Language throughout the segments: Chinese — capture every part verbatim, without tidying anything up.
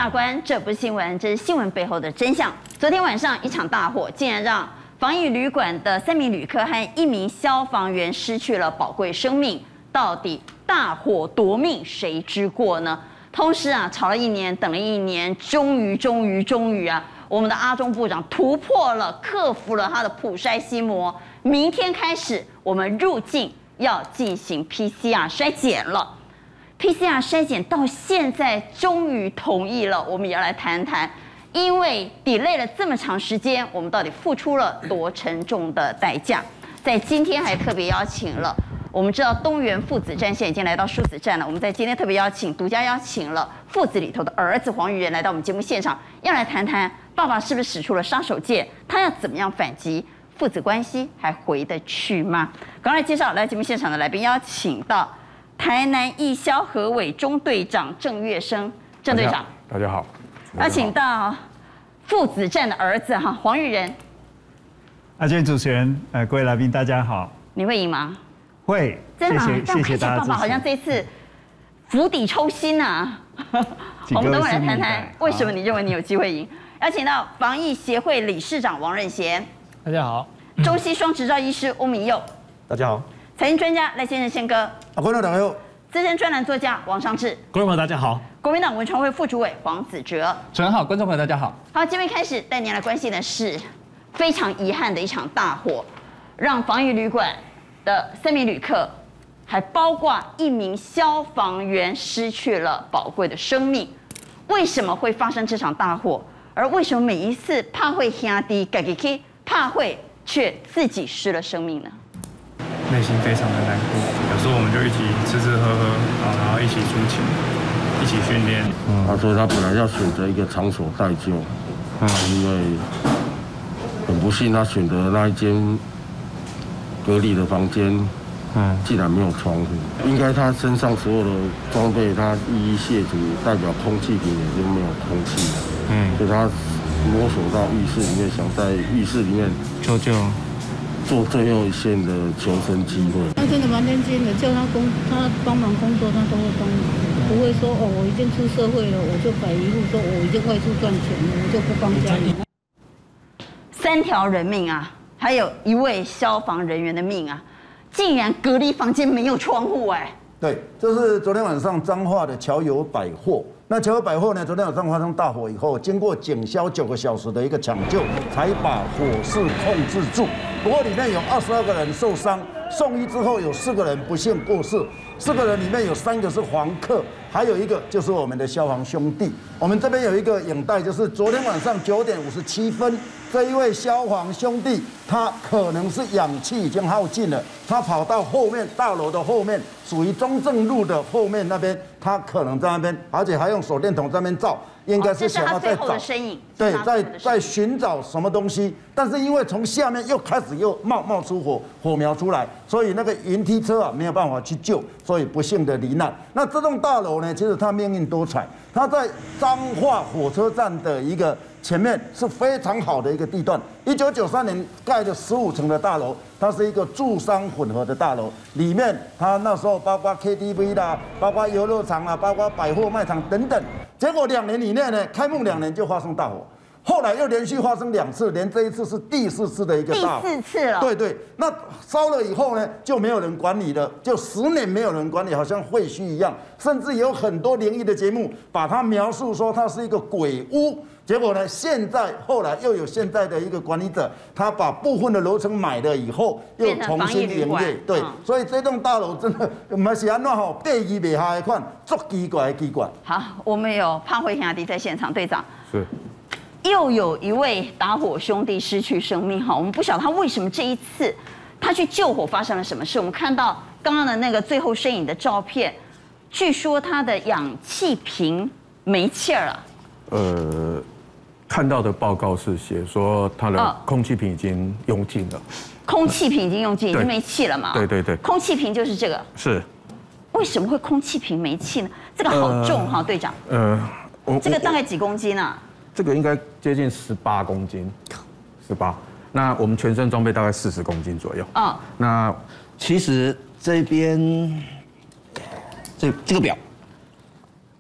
法官，这不是新闻，这是新闻背后的真相。昨天晚上一场大火，竟然让防疫旅馆的三名旅客和一名消防员失去了宝贵生命。到底大火夺命，谁之过呢？同时啊，吵了一年，等了一年，终于，终于，终于啊，我们的阿中部长突破了，克服了他的普筛心魔。明天开始，我们入境要进行 P C R 筛检了。P C R 筛检到现在终于同意了，我们也要来谈谈，因为 delay 了这么长时间，我们到底付出了多沉重的代价？在今天还特别邀请了，我们知道东元父子战线已经来到殊死战了，我们在今天特别邀请，独家邀请了父子里头的儿子黄玉仁来到我们节目现场，要来谈谈爸爸是不是使出了杀手锏，他要怎么样反击？父子关系还回得去吗？刚才介绍来节目现场的来宾，邀请到台南义消合委中队长郑月生，郑队长， 大家好。 邀请到父子战的儿子哈黄玉仁。 阿娟主持人，呃，各位来宾大家好。 你会赢吗？ 会， 真的吗？ 谢谢谢谢大家支持。 爸爸好像这次釜底抽薪啊！我们等会来谈谈为什么你认为你有机会赢。邀请到防疫协会理事长王任贤， 大家好。 中西双执照医师翁明佑， 大家好。 财经专家赖先生宪哥， 啊，观众大家好。 资深专栏作家王尚志， 观众朋友大家好。 国民党文传会副主委黄子哲， 主持人好，观众朋友大家好。 好，节目开始带您来关心的是非常遗憾的一场大火，让防疫旅馆的三名旅客，还包括一名消防员失去了宝贵的生命。为什么会发生这场大火？而为什么每一次怕会兄弟自己去，怕会却自己失了生命呢？ 内心非常的难过，有时候我们就一起吃吃喝喝，然后一起出勤，一起训练。 嗯，啊，所以他本来要选择一个场所待救，嗯，因为很不幸他选择那一间隔离的房间，嗯，竟然没有窗户。应该他身上所有的装备他一一卸除，代表空气瓶也就没有空气了。嗯，所以他摸索到浴室里面，想在浴室里面求救。 做最后一线的求生机会。 他真的蛮认真的，叫他工，他帮忙工作，他都会帮忙，不会说哦，我已经出社会了，我就摆一副说我已经外出赚钱了，我就不帮家里。 三条人命啊，还有一位消防人员的命啊，竟然隔离房间没有窗户哎。 对，这是昨天晚上彰化的侨友百货。那侨友百货呢，昨天晚上发生大火以后，经过警消九个小时的一个抢救，才把火势控制住。不过里面有二十二个人受伤，送医之后有四个人不幸过世，四个人里面有三个是房客，还有一个就是我们的消防兄弟。我们这边有一个影带，就是昨天晚上九点五十七分，这一位消防兄弟，他可能是氧气已经耗尽了，他跑到后面大楼的后面，属于中正路的后面那边，他可能在那边，而且还用手电筒在那边照。应该是想要在找，对，在在寻找什么东西，但是因为从下面又开始又冒冒出火火苗出来，所以那个云梯车啊没有办法去救，所以不幸的罹难。那这栋大楼呢，其实它命运多舛，它在彰化火车站的一个前面是非常好的一个地段。一九九三年盖的十五层的大楼，它是一个住商混合的大楼，里面它那时候包括 K T V 啦，包括游乐场啦，包括百货卖场等等。结果两年以内呢，开幕两年就发生大火，后来又连续发生两次，连这一次是第四次的一个大火。 第四次了。 对对，那烧了以后呢，就没有人管理了，就十年没有人管理，好像废墟一样，甚至有很多灵异的节目把它描述说它是一个鬼屋。结果呢？现在后来又有现在的一个管理者，他把部分的楼层买了以后，又重新营业。对，所以这栋大楼真的嘛是安怎吼，地基袂下的款，足奇怪的奇怪。 好，我们有潘慧兄弟在现场，队长是。 又有一位打火兄弟失去生命哈，我们不晓得他为什么这一次他去救火发生了什么事。我们看到刚刚的那个最后身影的照片，据说他的氧气瓶没气儿了。 呃。看到的报告是写说它的空气瓶已经用尽了， 空气瓶已经用尽，已经没气了嘛？ 对对对， 空气瓶就是这个。 是。 为什么会空气瓶没气呢？这个好重哈，队长。 呃， 这个大概几公斤啊？ 这个应该接近十八公斤，十八。那我们全身装备大概四十公斤左右。啊。那其实这边这这个表。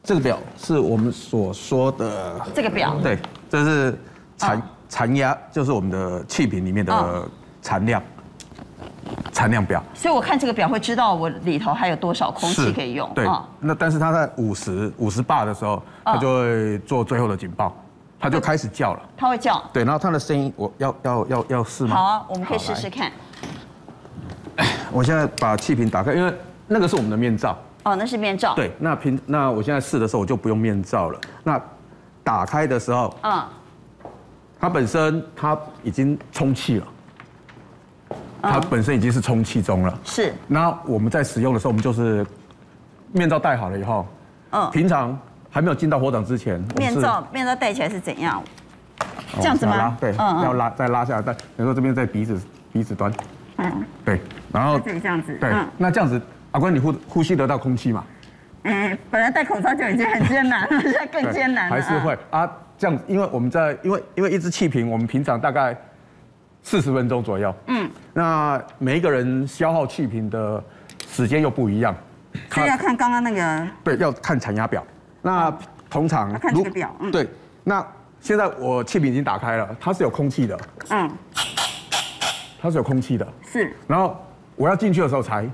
这个表是我们所说的这个表， 对，这是残残压，就是我们的气瓶里面的残量，残量表。 所以我看这个表会知道我里头还有多少空气可以用。 对，那但是它在五十五十bar的时候，它就会做最后的警报，它就开始叫了。 它会叫。 对，然后它的声音，我要要要要试吗？ 好啊，我们可以试试看。 我现在把气瓶打开，因为那个是我们的面罩。 哦，那是面罩。 对，那平那我现在试的时候我就不用面罩了。那打开的时候，嗯，它本身它已经充气了，它本身已经是充气中了。是。那我们在使用的时候，我们就是面罩戴好了以后，嗯，平常还没有进到火场之前， 面罩面罩戴起来是怎样？这样子吗？ 对，要拉再拉下来，但比如说这边在鼻子鼻子端，嗯，对，然后这里这样子， 对，那这样子。阿关，你呼呼吸得到空气吗？ 嗯，本来戴口罩就已经很艰难了，现在更艰难了。 还是会啊，这样，因为我们在，因为因为一支气瓶，我们平常大概四十分钟左右。嗯，那每一个人消耗气瓶的时间又不一样。 所以要看刚刚那个。 对，要看残压表。那通常看这个表。 嗯。对，那现在我气瓶已经打开了，它是有空气的。嗯。它是有空气的。是。然后我要进去的时候才。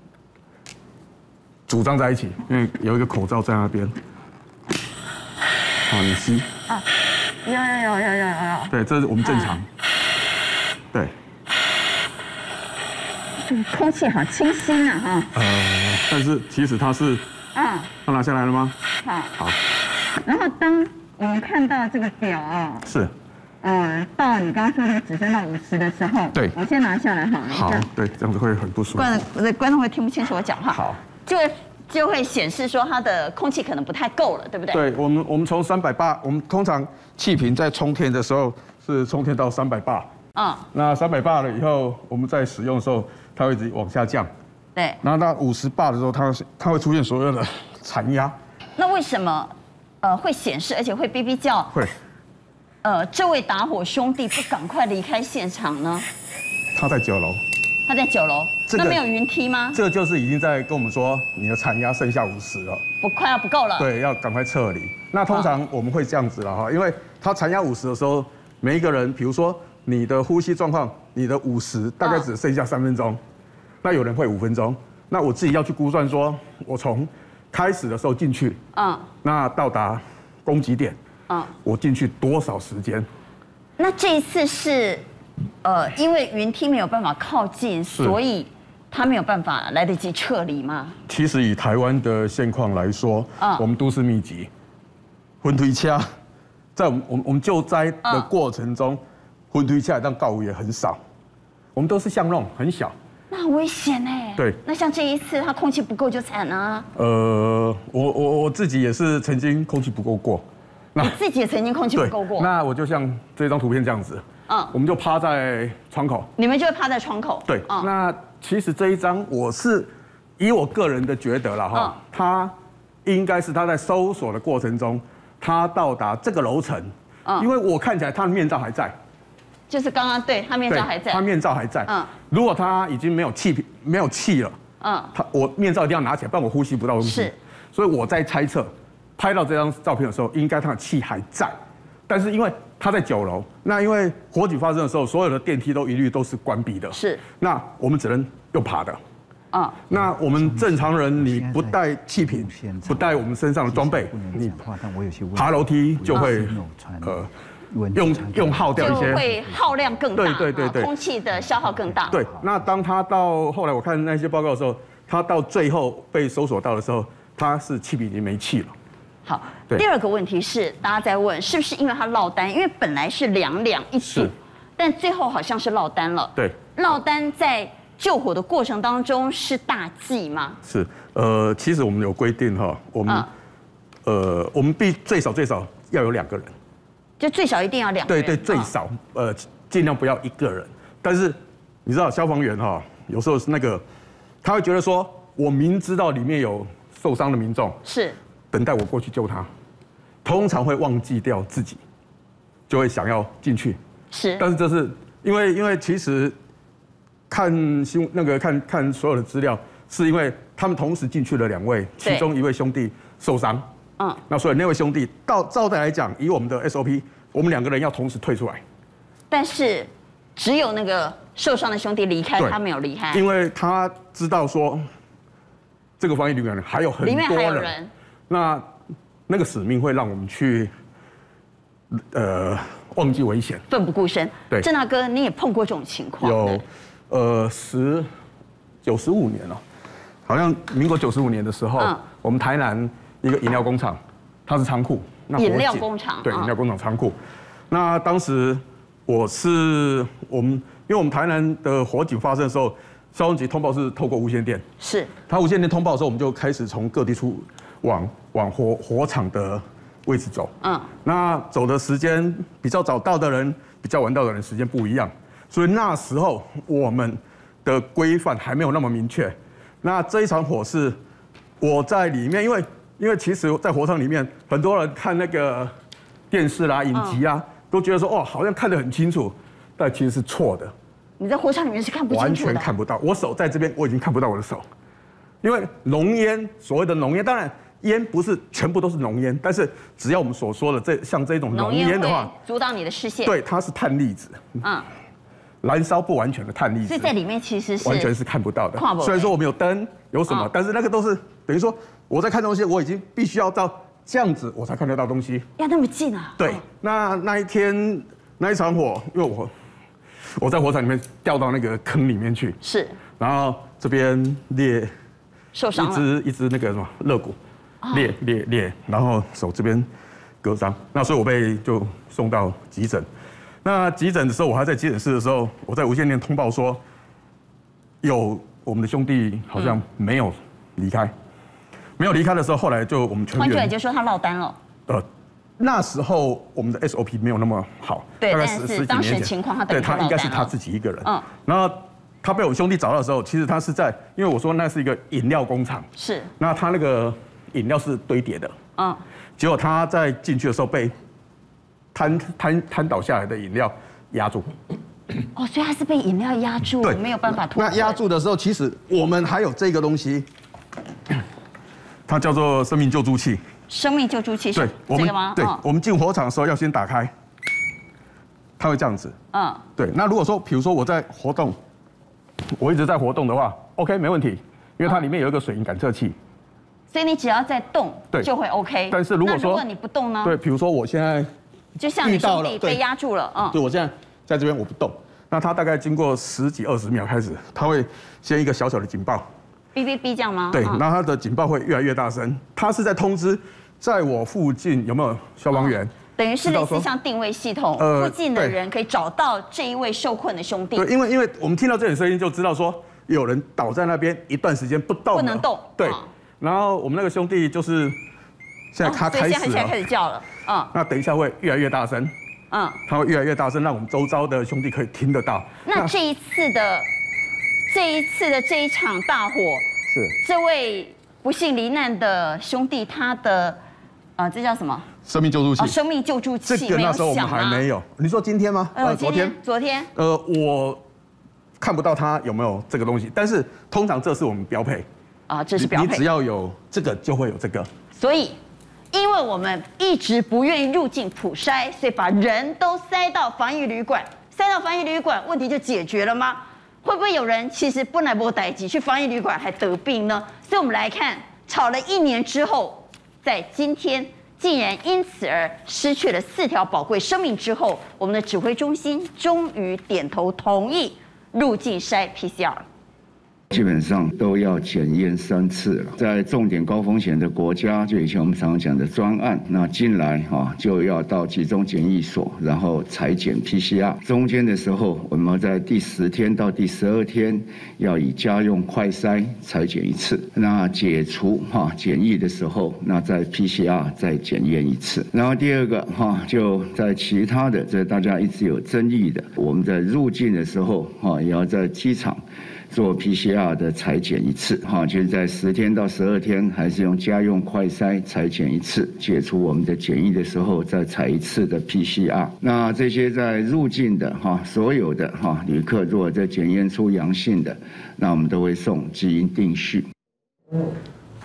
组装在一起，因为有一个口罩在那边。好，你吸。啊， 有有有有有有。 对，这是我们正常。对。 这个空气好清新啊，哈。 呃，但是其实它是。嗯。它拿下来了吗？ 好。 好。 然后当我们看到这个表啊。 是。 嗯，到你刚刚说的只剩到五十的时候。 对。 我先拿下来好了。 好。对，这样子会很不舒服。 观众观众会听不清楚我讲话。 好。 就会就会显示说它的空气可能不太够了，对不对？ 对，我们我们从三百八，我们通常气瓶在充电的时候是充电到三百八。嗯。那三百八了以后，我们在使用的时候，它会一直往下降。 对。 然后到五十八的时候，它它会出现所有的残压。 那为什么呃会显示，而且会哔哔叫？ 会。 呃，这位打火兄弟不赶快离开现场呢？ 他在九楼。 他在九楼，那没有云梯吗？ 这个就是已经在跟我们说，你的残压剩下五十了， 不快要不够了。 对，要赶快撤离。那通常我们会这样子了哈，因为它残压五十的时候，每一个人，比如说你的呼吸状况，你的五十大概只剩下三分钟，那有人会五分钟，那我自己要去估算说，我从开始的时候进去，嗯，那到达攻击点，嗯，我进去多少时间？ 那这一次是。呃，因为云梯没有办法靠近，所以他没有办法来得及撤离吗？ 其实以台湾的现况来说，嗯，我们都市密集，分推车，在我们我们我们救灾的过程中，分推车但告五也很少，我们都是巷弄很小， 那很危险哎。 对， 那像这一次它空气不够就惨啊。 呃，我我我自己也是曾经空气不够过， 你自己也曾经空气不够过。 那我就像这张图片这样子。嗯，我们就趴在窗口， 你们就会趴在窗口。 对，嗯、那其实这一张我是以我个人的觉得啦哈，嗯、他应该是他在搜索的过程中，他到达这个楼层，嗯、因为我看起来他的面罩还在， 就是刚刚对他面罩还在， 他面罩还在。嗯，如果他已经没有气没有气了，嗯，他我面罩一定要拿起来，不然我呼吸不到东西。是，所以我在猜测，拍到这张照片的时候，应该他的气还在，但是因为。他在九楼，那因为火警发生的时候，所有的电梯都一律都是关闭的。是，那我们只能用爬的。啊，那我们正常人，你不带气瓶，不带我们身上的装备，你爬楼梯就会呃用用耗掉一些， 就会耗量更大， 对对对对， 空气的消耗更大。 对，那当他到后来我看那些报告的时候，他到最后被搜索到的时候，他是气瓶已经没气了。 好，第二个问题是，大家在问是不是因为它落单？因为本来是两两一组，但最后好像是落单了。 对， 落单在救火的过程当中是大忌吗？ 是，呃，其实我们有规定哈，我们、嗯、呃，我们必最少最少要有两个人， 就最少一定要两个人。 对对，最少、嗯、呃，尽量不要一个人。但是你知道消防员哈，有时候是那个他会觉得说，我明知道里面有受伤的民众是。 等待我过去救他，通常会忘记掉自己，就会想要进去。是，但是这是因为因为其实看新那个看看所有的资料，是因为他们同时进去了两位，其中一位兄弟受伤， 嗯，那所以那位兄弟到照的来讲，以我们的 S O P， 我们两个人要同时退出来。 但是只有那个受伤的兄弟离开，他没有离开， 因为他知道说这个防疫旅馆还有很多人，里面还有人，那那个使命会让我们去呃忘记危险， 奋不顾身。 对， 郑大哥，你也碰过这种情况？ 有，呃，十九十五年了，好像民国九十五年的时候，嗯、我们台南一个饮料工厂，它是仓库，那饮料工厂， 对，饮料工厂仓库。那当时我是我们，因为我们台南的火警发生的时候，消防局通报是透过无线电， 是， 他无线电通报的时候，我们就开始从各地出往往火火场的位置走。嗯，那走的时间比较早到的人，比较晚到的人时间不一样，所以那时候我们的规范还没有那么明确。那这一场火是我在里面，因为因为其实，在火场里面，很多人看那个电视啦、影集啊，都觉得说哦，好像看得很清楚，但其实是错的。 你在火场里面是看不清楚的， 完全看不到。我手在这边，我已经看不到我的手，因为浓烟，所谓的浓烟，当然烟不是全部都是浓烟，但是只要我们所说的这像这种浓烟的话， 阻挡你的视线。 对，它是碳粒子，嗯，燃烧不完全的碳粒子， 所以在里面其实是完全是看不到的。虽然说我们有灯，有什么，但是那个都是等于说我在看东西，我已经必须要到这样子我才看得到东西。 要那么近啊？ 对，那那一天那一场火，因为我。我在火场里面掉到那个坑里面去， 是， 然后这边裂， 受伤了， 一只一只那个什么肋骨，裂裂裂，然后手这边割伤，那所以我被就送到急诊。那急诊的时候，我还在急诊室的时候，我在无线电通报说，有我们的兄弟好像没有离开，没有离开的时候，后来就我们全员， 换句话就说他落单了。 呃。那时候我们的 S O P 没有那么好， 对，但是当时情况他对他应该是他自己一个人，嗯，然后他被我兄弟找到的时候，其实他是在，因为我说那是一个饮料工厂， 是， 那他那个饮料是堆叠的，嗯，结果他在进去的时候被摊摊摊倒下来的饮料压住， 哦，所以他是被饮料压住，没有办法脱。 那压住的时候，其实我们还有这个东西，它叫做生命救助器。 生命救助器是这个吗？ 对，我们进火场的时候要先打开，它会这样子。嗯，对。那如果说，比如说我在活动，我一直在活动的话 ，OK， 没问题，因为它里面有一个水银感测器。 所以你只要在动，对，就会 OK。 但是如果说如果你不动呢？ 对，比如说我现在就像你兄弟被压住了，嗯， 对，我现在在这边我不动，那它大概经过十几二十秒开始，它会先一个小小的警报， 哔哔哔这样吗？ 对，然后它的警报会越来越大声，它是在通知。在我附近有没有消防员？ 等于是类似像定位系统，附近的人可以找到这一位受困的兄弟。 对，因为因为我们听到这点声音就知道说有人倒在那边一段时间不动， 不能动。 对，然后我们那个兄弟就是现在他开始了， 现在开始叫了，嗯， 那等一下会越来越大声，嗯，他会越来越大声，让我们周遭的兄弟可以听得到。 那这一次的这一次的这一场大火， 是这位不幸罹难的兄弟他的。啊，这叫什么？ 生命救助器。 哦，生命救助器。 这个那时候我们还没有。你说今天吗？ 呃，昨天。昨天。 呃，我看不到他有没有这个东西，但是通常这是我们标配。 啊，这是标配。 你只要有这个，就会有这个。 所以，因为我们一直不愿意入境普筛，所以把人都塞到防疫旅馆，塞到防疫旅馆，问题就解决了吗？会不会有人其实不来波代级去防疫旅馆还得病呢？所以我们来看，吵了一年之后。在今天，竟然因此而失去了四条宝贵生命之后，我们的指挥中心终于点头同意入境筛 P C R。 基本上都要检验三次了，在重点高风险的国家，就以前我们常常讲的专案，那进来哈就要到集中检疫所，然后采检 P C R。中间的时候，我们在第十天到第十二天要以家用快筛采检一次。那解除哈检疫的时候，那在 P C R 再检验一次。然后第二个哈就在其他的，这大家一直有争议的，我们在入境的时候哈也要在机场。做 P C R 的采检一次，哈，就是在十天到十二天，还是用家用快筛采检一次，解除我们的检疫的时候再采一次的 P C R。那这些在入境的哈，所有的哈旅客，如果在检验出阳性的，那我们都会送基因定序。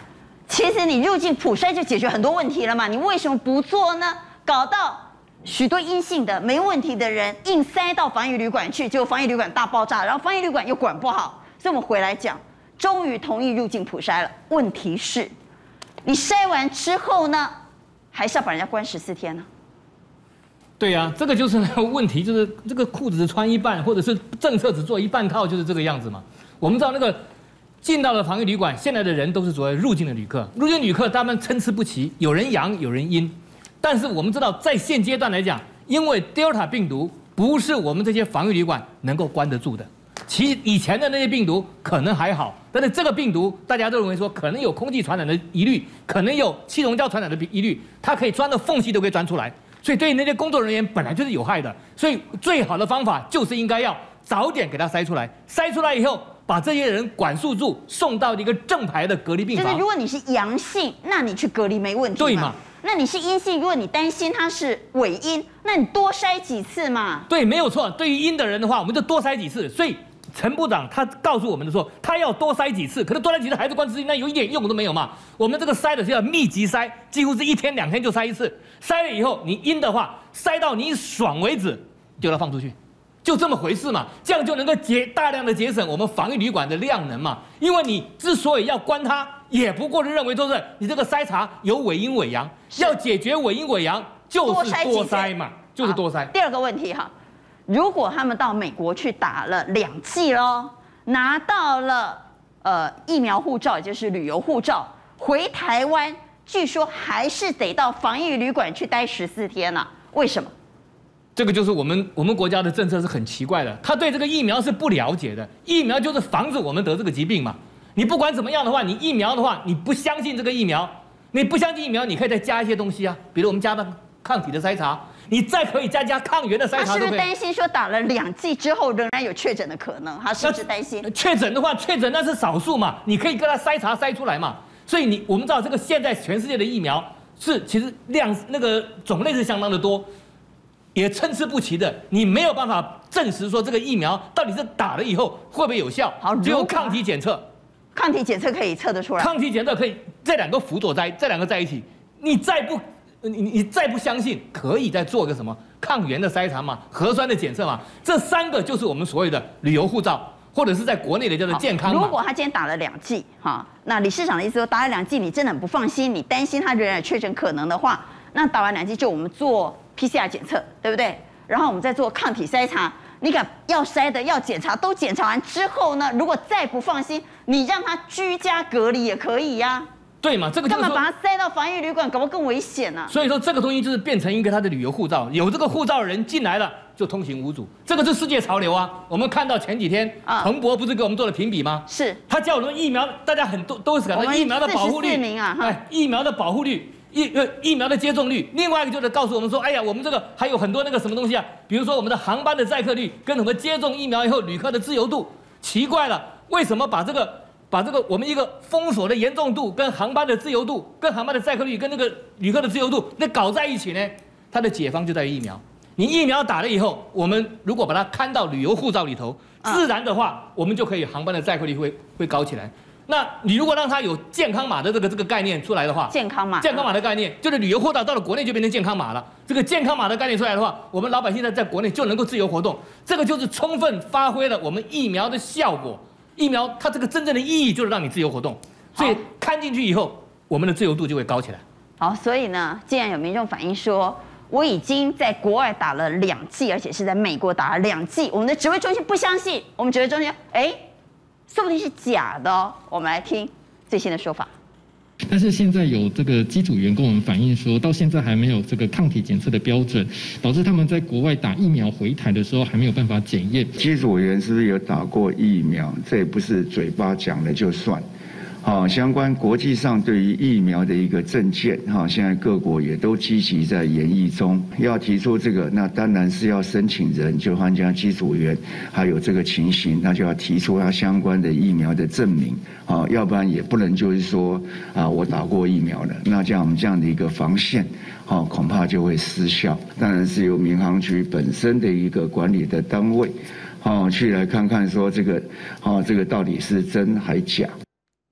其实你入境普筛就解决很多问题了嘛，你为什么不做呢？搞到许多阴性的没问题的人硬塞到防疫旅馆去，结果防疫旅馆大爆炸，然后防疫旅馆又管不好，所以我们回来讲，终于同意入境普筛了。问题是，你筛完之后呢，还是要把人家关十四天呢？ 对呀、啊，这个就是那个问题，就是这个裤子只穿一半，或者是政策只做一半套，就是这个样子嘛。我们知道那个。进到了防疫旅馆，现在的人都是所谓入境的旅客。入境旅客他们参差不齐，有人阳，有人阴。但是我们知道，在现阶段来讲，因为 Delta 病毒不是我们这些防疫旅馆能够关得住的。其以前的那些病毒可能还好，但是这个病毒大家都认为说可能有空气传染的疑虑，可能有气溶胶传染的疑虑，它可以钻的缝隙都可以钻出来。所以对于那些工作人员本来就是有害的。所以最好的方法就是应该要早点给它筛出来，筛出来以后。把这些人管束住，送到一个正牌的隔离病房。 就是如果你是阳性，那你去隔离没问题。 对嘛？ 那你是阴性，如果你担心他是伪阴，那你多筛几次嘛。 对，没有错。对于阴的人的话，我们就多筛几次。所以陈部长他告诉我们的说，他要多筛几次，可是多筛几次还是关自己，那有一点用都没有嘛。我们这个筛的是要密集筛，几乎是一天两天就筛一次。筛了以后，你阴的话，筛到你爽为止，就要放出去。就这么回事嘛，这样就能够节大量的节省我们防疫旅馆的量能嘛。因为你之所以要关它，也不过是认为说是你这个筛查有伪阴伪阳，要解决伪阴伪阳就是多筛嘛，就是多筛。 第二个问题哈，如果他们到美国去打了两剂咯，拿到了呃疫苗护照，也就是旅游护照，回台湾，据说还是得到防疫旅馆去待十四天了、啊，为什么？ 这个就是我们我们国家的政策是很奇怪的，他对这个疫苗是不了解的。疫苗就是防止我们得这个疾病嘛。你不管怎么样的话，你疫苗的话，你不相信这个疫苗，你不相信疫苗，你可以再加一些东西啊，比如我们加的抗体的筛查，你再可以再加抗原的筛查都可以。他是不是担心说打了两剂之后仍然有确诊的可能？他是不是担心？ 确诊的话，确诊那是少数嘛，你可以跟他筛查筛出来嘛。所以你我们知道这个现在全世界的疫苗是其实量那个种类是相当的多。也参差不齐的，你没有办法证实说这个疫苗到底是打了以后会不会有效，只有抗体检测。 抗体检测可以测得出来。 抗体检测可以，这两个辅佐在这两个在一起，你再不你你再不相信，可以再做个什么抗原的筛查嘛，核酸的检测嘛，这三个就是我们所谓的旅游护照，或者是在国内的叫做健康码。 如果他今天打了两剂，哈，那理事长的意思说打了两剂，你真的很不放心，你担心他仍然有确诊可能的话，那打完两剂就我们做。P C R 检测对不对？然后我们再做抗体筛查，你敢要筛的要检查都检查完之后呢？如果再不放心，你让他居家隔离也可以呀、啊。 对嘛？这个就是干嘛把他塞到防疫旅馆，搞不好更危险呢、啊？ 所以说这个东西就是变成一个他的旅游护照，有这个护照的人进来了就通行无阻，这个是世界潮流啊。我们看到前几天彭博不是给我们做了评比吗？ 是， 他叫我们疫苗，大家很多都是讲到疫苗的保护率， 名啊， 哎，疫苗的保护率。疫呃疫苗的接种率，另外一个就是告诉我们说，哎呀，我们这个还有很多那个什么东西啊，比如说我们的航班的载客率跟我们接种疫苗以后旅客的自由度，奇怪了，为什么把这个把这个我们一个封锁的严重度跟航班的自由度、跟航班的载客率跟那个旅客的自由度那搞在一起呢？它的解方就在于疫苗。你疫苗打了以后，我们如果把它看到旅游护照里头，自然的话，我们就可以航班的载客率会会高起来。那你如果让它有健康码的这个这个概念出来的话， 健康码， 健康码的概念就是旅游护照到了国内就变成健康码了。这个健康码的概念出来的话，我们老百姓在在国内就能够自由活动。这个就是充分发挥了我们疫苗的效果。疫苗它这个真正的意义就是让你自由活动，所以看进去以后，我们的自由度就会高起来。 好，所以呢，既然有民众反映说，我已经在国外打了两剂，而且是在美国打了两剂，我们的指挥中心不相信，我们指挥中心，哎。说不定是假的哦，我们来听最新的说法。 但是现在有这个机组员跟我们反映说，到现在还没有这个抗体检测的标准，导致他们在国外打疫苗回台的时候还没有办法检验。 机组员是不是有打过疫苗？这也不是嘴巴讲了就算。好，相关国际上对于疫苗的一个证件，哈，现在各国也都积极在研议中。要提出这个，那当然是要申请人，就参加机组员，还有这个情形，那就要提出他相关的疫苗的证明，啊，要不然也不能就是说啊，我打过疫苗了，那这样我们这样的一个防线，啊，恐怕就会失效。当然是由民航局本身的一个管理的单位，啊，去来看看说这个，啊，这个到底是真还假。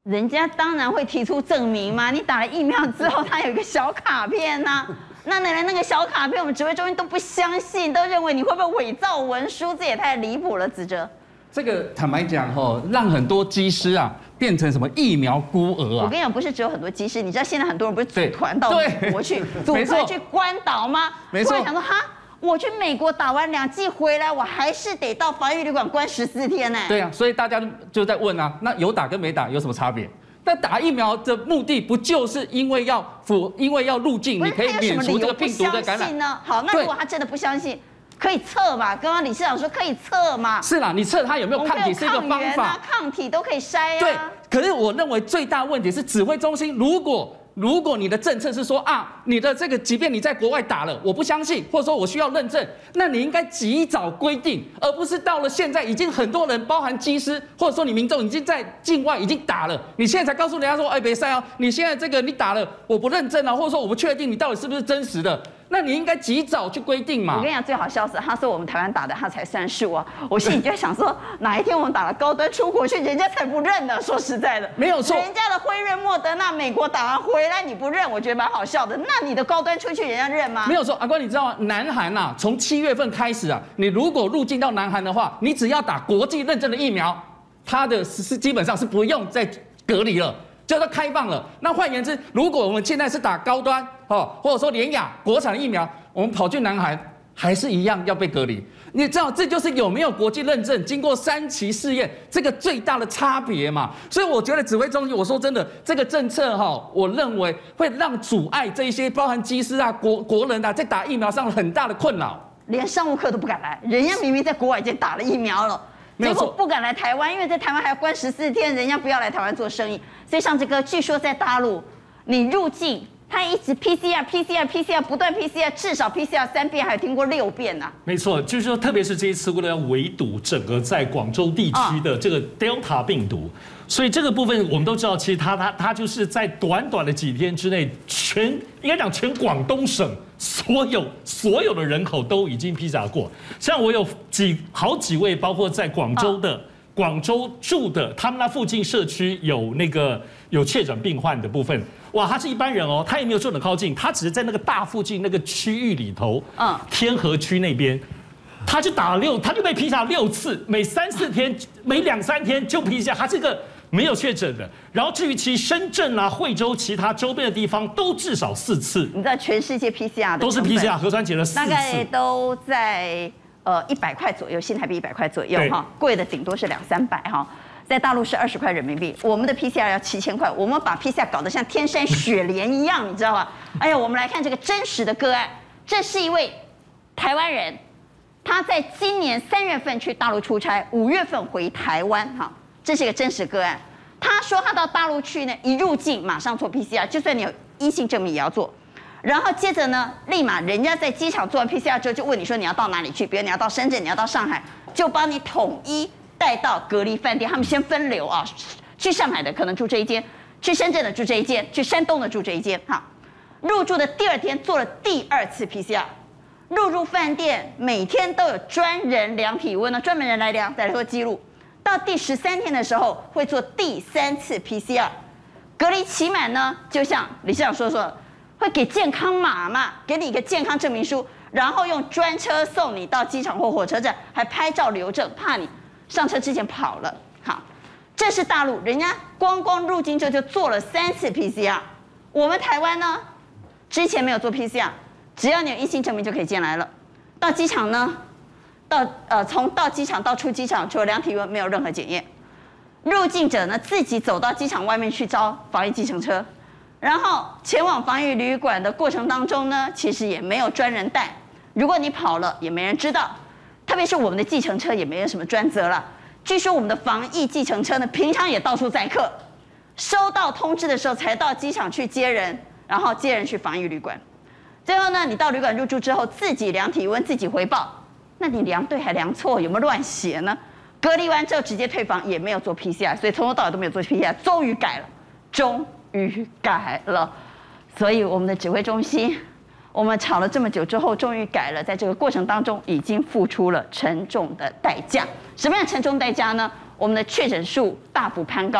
人家当然会提出证明嘛，你打了疫苗之后，他有一个小卡片呐、啊，那连那个小卡片，我们指挥中心都不相信，都认为你会不会伪造文书，这也太离谱了，子哲。 这个坦白讲吼，让很多机师啊变成什么疫苗孤儿啊！ 我跟你讲，不是只有很多机师，你知道现在很多人不是组团到美国去，组团去关岛吗？ 没错。 突然想说哈，我去美国打完两剂回来，我还是得到防疫旅馆关十四天呢。 对啊，所以大家就在问啊，那有打跟没打有什么差别？那打疫苗的目的不就是因为要辅，因为要入境，你可以免除这个病毒的感染呢？好，那如果他真的不相信。可以测嘛？刚刚理事长说可以测嘛？ 是啦，你测它有没有抗体是一个方法， 抗体都可以筛啊。 对，可是我认为最大问题是指挥中心，如果如果你的政策是说啊，你的这个即便你在国外打了，我不相信，或者说我需要认证，那你应该及早规定，而不是到了现在已经很多人，包含机师，或者说你民众已经在境外已经打了，你现在才告诉人家说，哎，别晒哦，你现在这个你打了，我不认证啊，或者说我不确定你到底是不是真实的。那你应该及早去规定嘛！ 我跟你讲，最好笑是他说我们台湾打的，他才算数啊！我心里就在想说，哪一天我们打了高端出国去，人家才不认呢。说实在的， 没有错， 人家的辉瑞、莫德纳，美国打完回来你不认，我觉得蛮好笑的。那你的高端出去，人家认吗？ 没有错，阿关，你知道吗？南韩呐、啊，从七月份开始啊，你如果入境到南韩的话，你只要打国际认证的疫苗，它的是基本上是不用再隔离了。叫做开放了。那换言之，如果我们现在是打高端哦，或者说联亚国产的疫苗，我们跑去南韩还是一样要被隔离。你知道这就是有没有国际认证，经过三期试验，这个最大的差别嘛。所以我觉得指挥中心，我说真的，这个政策哈，我认为会让阻碍这一些包含机师啊、国国人啊，在打疫苗上很大的困扰。 连商务客都不敢来，人家明明在国外已经打了疫苗了。结果不敢来台湾，因为在台湾还要关十四天，人家不要来台湾做生意。所以像这个，据说在大陆，你入境，他一直 P C R、P C R、P C R 不断 P C R， 至少 P C R 三遍，还有听过六遍呐、啊。 没错，就是说，特别是这一次为了要围堵整个在广州地区的这个 Delta 病毒，所以这个部分我们都知道，其实它它它就是在短短的几天之内，全应该讲全广东省。所有所有的人口都已经 P C R 过，像我有几好几位，包括在广州的、广州住的，他们那附近社区有那个有确诊病患的部分，哇，他是一般人哦，他也没有住得靠近，他只是在那个大附近那个区域里头，嗯，天河区那边，他就打了六，他就被 P C R 六次，每三四天，每两三天就 P C R， 他这个。没有确诊的，然后至于其深圳啊、惠州其他周边的地方都至少四次。 你知道全世界 P C R 的都是 P C R 核酸检了四次， 大概都在呃一百块左右，新台币一百块左右哈，贵的顶多是两三百哈。在大陆是二十块人民币，我们的 P C R 要七千块，我们把 P C R 搞得像天山雪莲一样，你知道吗？哎呀，我们来看这个真实的个案，这是一位台湾人，他在今年三月份去大陆出差，五月份回台湾哈。这是一个真实个案，他说他到大陆去呢，一入境马上做 P C R， 就算你有阴性证明也要做。然后接着呢，立马人家在机场做完 P C R 之后，就问你说你要到哪里去，比如你要到深圳，你要到上海，就帮你统一带到隔离饭店，他们先分流啊，去上海的可能住这一间，去深圳的住这一间，去山东的住这一间，哈。入住的第二天做了第二次 P C R， 入住饭店每天都有专人量体温呢，专门人来量，再来做记录。到第十三天的时候会做第三次 P C R， 隔离期满呢，就像理事长说说，会给健康码嘛，给你一个健康证明书，然后用专车送你到机场或火车站，还拍照留证，怕你上车之前跑了。好，这是大陆，人家光光入境之后就做了三次 P C R， 我们台湾呢，之前没有做 P C R， 只要你有阴性证明就可以进来了，到机场呢。到呃，从到机场到出机场，除了量体温，没有任何检验。入境者呢，自己走到机场外面去招防疫计程车，然后前往防疫旅馆的过程当中呢，其实也没有专人带。如果你跑了，也没人知道。特别是我们的计程车也没有什么专责了。据说我们的防疫计程车呢，平常也到处载客，收到通知的时候才到机场去接人，然后接人去防疫旅馆。最后呢，你到旅馆入住之后，自己量体温，自己回报。那你量对还量错，有没有乱写呢？隔离完之后直接退房，也没有做 P C R， 所以从头到尾都没有做 P C R， 终于改了，终于改了。所以我们的指挥中心，我们吵了这么久之后，终于改了，在这个过程当中已经付出了沉重的代价。什么样沉重代价呢？我们的确诊数大幅攀高，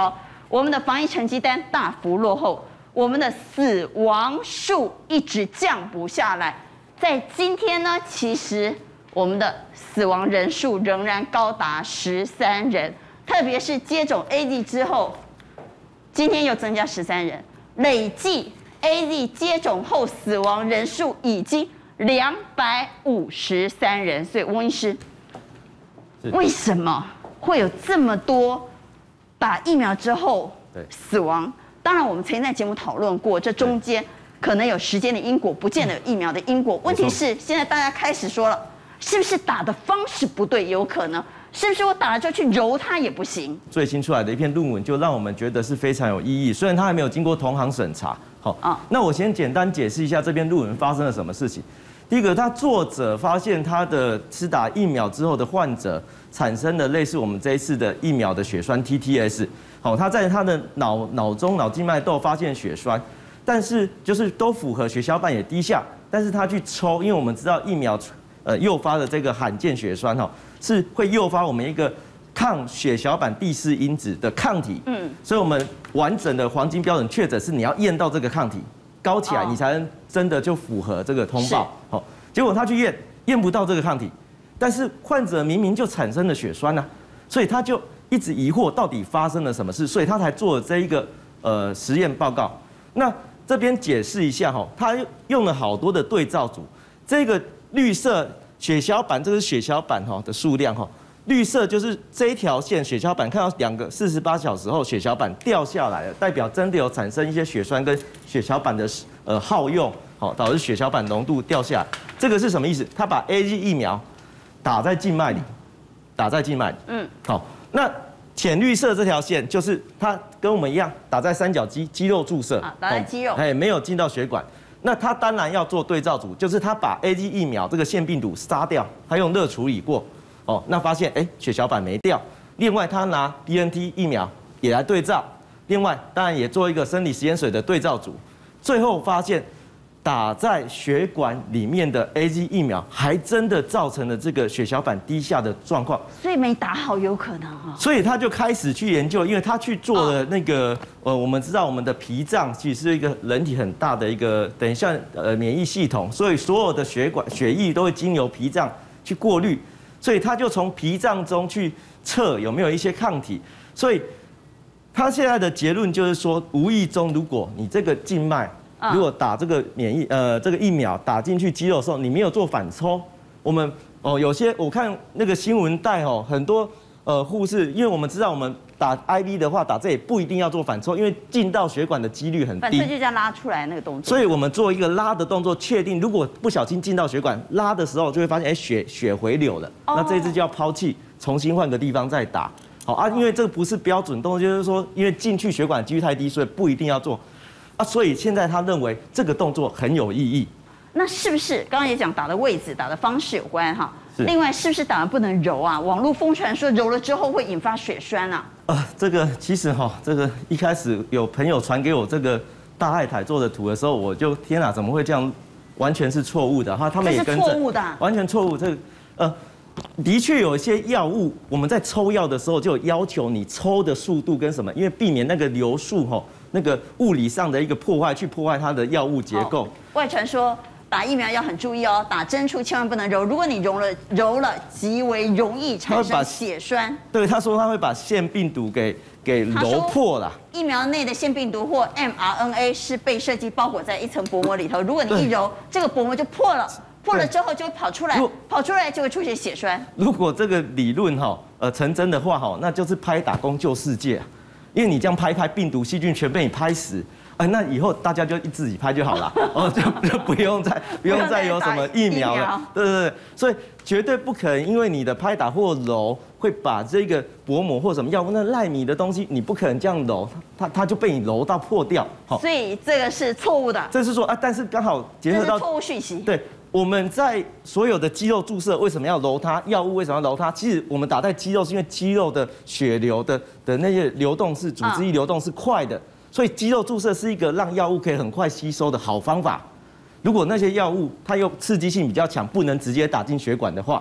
我们的防疫成绩单大幅落后，我们的死亡数一直降不下来。在今天呢，其实我们的死亡人数仍然高达十三人，特别是接种 A Z 之后，今天又增加十三人，累计 A Z 接种后死亡人数已经两百五十三人。所以翁医师，为什么会有这么多打疫苗之后死亡？当然，我们曾经在节目讨论过，这中间可能有时间的因果，不见得有疫苗的因果。问题是，现在大家开始说了，是不是打的方式不对？有可能，是不是我打了之后去揉它也不行？ 最新出来的一篇论文就让我们觉得是非常有意义，虽然它还没有经过同行审查。好，啊，那我先简单解释一下这篇论文发生了什么事情。第一个，他作者发现他的施打疫苗之后的患者产生了类似我们这一次的疫苗的血栓 T T S。好，他在他的脑脑中脑静脉窦发现血栓，但是就是都符合血小板也低下，但是他去抽，因为我们知道疫苗呃诱发的这个罕见血栓哈，是会诱发我们一个抗血小板第四因子的抗体，嗯，所以我们完整的黄金标准确诊是你要验到这个抗体高起来，你才能真的就符合这个通报。好，结果他去验验不到这个抗体，但是患者明明就产生了血栓啊，所以他就一直疑惑到底发生了什么事，所以他才做了这一个呃实验报告。那这边解释一下哈，他用了好多的对照组，这个绿色血小板，这是血小板哈的数量哈，绿色就是这一条线血小板，看到两个四十八小时后血小板掉下来了，代表真的有产生一些血栓跟血小板的呃耗用，好导致血小板浓度掉下来。这个是什么意思？他把 A Z 疫苗打在静脉里，打在静脉里，嗯，好。那浅绿色这条线就是它跟我们一样打在三角肌肌肉注射， 打在肌肉， 哎，没有进到血管。那它当然要做对照组，就是它把 A Z 疫苗这个腺病毒杀掉，它用热处理过，哦，那发现哎血小板没掉。另外他拿 B N T 疫苗也来对照，另外当然也做一个生理食盐水的对照组，最后发现打在血管里面的 A Z 疫苗还真的造成了这个血小板低下的状况， 所以没打好有可能啊。 所以他就开始去研究，因为他去做了那个呃，我们知道我们的脾脏其实是一个人体很大的一个等一下呃免疫系统，所以所有的血管血液都会经由脾脏去过滤，所以他就从脾脏中去测有没有一些抗体，所以他现在的结论就是说，无意中如果你这个静脉如果打这个免疫呃这个疫苗打进去肌肉的时候，你没有做反抽，我们哦有些我看那个新闻带哦很多呃护士，因为我们知道我们打 I V 的话打这也不一定要做反抽，因为进到血管的几率很低。 反抽就叫拉出来那个动作。 所以我们做一个拉的动作，确定如果不小心进到血管拉的时候，就会发现哎血血回流了，那这一支就要抛弃，重新换个地方再打。好啊，因为这个不是标准动作，就是说因为进去血管的几率太低，所以不一定要做。啊，所以现在他认为这个动作很有意义。 那是不是刚刚也讲打的位置、打的方式有关哈？另外，是不是打了不能揉啊？网络疯传说揉了之后会引发血栓啊？ 啊，这个其实哈，这个一开始有朋友传给我这个大爱台做的图的时候，我就天哪，怎么会这样？完全是错误的哈，他们也跟着， 错误的， 完全错误。这个呃，的确有一些药物，我们在抽药的时候就有要求你抽的速度跟什么，因为避免那个流速哈。那个物理上的一个破坏，去破坏它的药物结构。 外传说打疫苗要很注意哦，打针处千万不能揉，如果你揉了揉了，极为容易产生血栓。 对，他说他会把腺病毒给给揉破了。 疫苗内的腺病毒或 m R N A 是被设计包裹在一层薄膜里头，如果你一揉，这个薄膜就破了，破了之后就会跑出来，跑出来就会出现血栓。 如果这个理论哈呃成真的话哈，那就是拍打工救世界。因为你这样拍一拍，病毒细菌全被你拍死，哎，那以后大家就自己拍就好了，哦，就就不用再不用再有什么疫苗了，对对对，所以绝对不可能因为你的拍打或揉会把这个薄膜或什么药物那奈米的东西，你不可能这样揉，它它就被你揉到破掉， 好，所以这个是错误的。 这是说啊，但是刚好结合到错误讯息， 对。我们在所有的肌肉注射为什么要揉它？药物为什么要揉它？其实我们打在肌肉是因为肌肉的血流的的那些流动是组织液流动是快的，所以肌肉注射是一个让药物可以很快吸收的好方法。如果那些药物它又刺激性比较强，不能直接打进血管的话，